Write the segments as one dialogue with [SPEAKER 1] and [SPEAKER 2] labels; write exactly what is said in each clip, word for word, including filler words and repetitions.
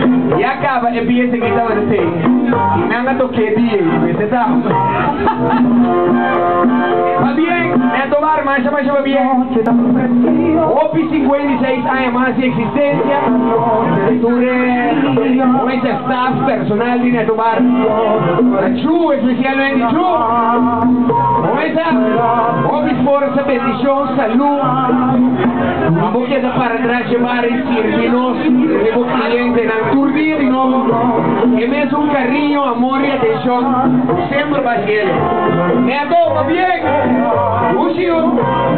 [SPEAKER 1] Y acaba empieza a quitar el té. Y nada toque día, ¿ves? Va bien, me a tomar, mancha, mancha, va bien. Opi cincuenta y seis años más de existencia. Tuve un staff personal de Netobar. La Chu, especialmente Chu. Con esa, Opi fuerza, bendición, salud. Un poquito para atrás, llevar y servirnos. Tenemos clientes en el turdir y no. Que me es un cariño, amor y atención. Siempre va a ser. Me a todo, va bien. Lucio.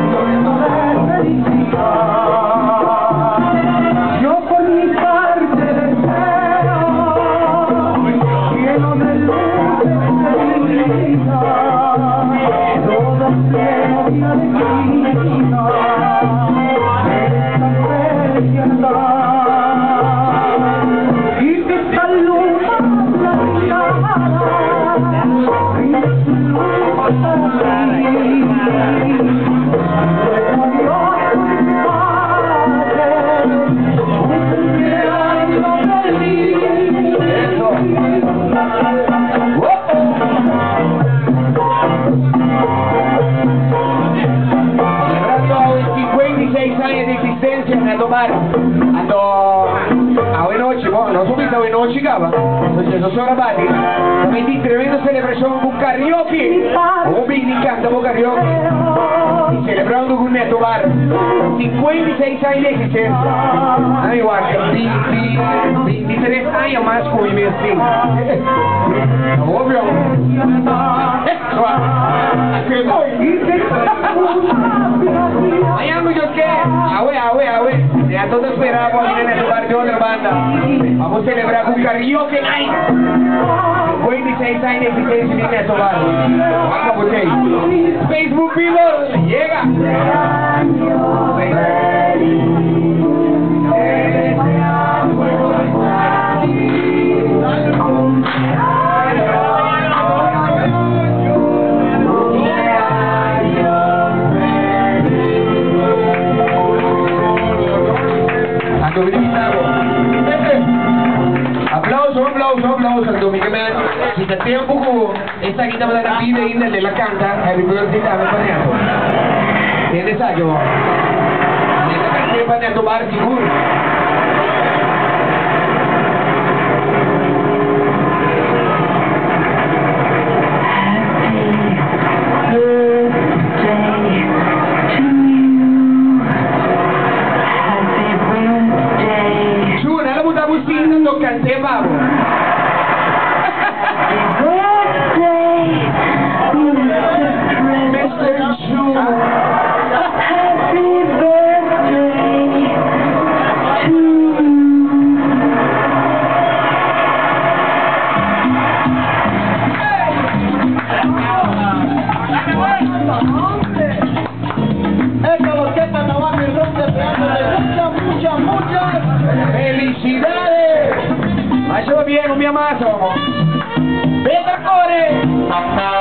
[SPEAKER 2] Yo por mi parte deseo, lleno de luz y felicidad, todo sea de alegría, esta felicidad, y que esta luz la mirada, y su luz para mí.
[SPEAKER 1] Ando a buena noche, bueno, no subiste a buena noche, cava. Entonces, no sono rabati. Quindi, tremenda celebrazione con karaoke. O Bini canta con karaoke. Y celebrando con Neto Bar. cincuenta y seis años de existencia. A mí, guarda, veintitrés años más con mi vecino. Obvio. ¿Qué voy? Mañana yo qué. Awe, awe, awe. Ya todos esperamos aquí en el bar de otra banda. Vamos a celebrar con karaoke night. cincuenta y seis años de existencia en Neto Bar. Vamos a Facebook people, llega. Aplauso, aplauso, aplauso al Domingo. Si te tengo un poco esta guitarra de la pide y de la canta, Happy Birthday, dame paneato. ¿Tienes algo? Esta canción paneato bar seguro. Canté babo. mister Chu. Happy birthday to you. Esta orquesta no va a mi ronda esperándole muchas, muchas, muchas felicidades. Ma ce va bien, non mi ammazzo. Petra Core!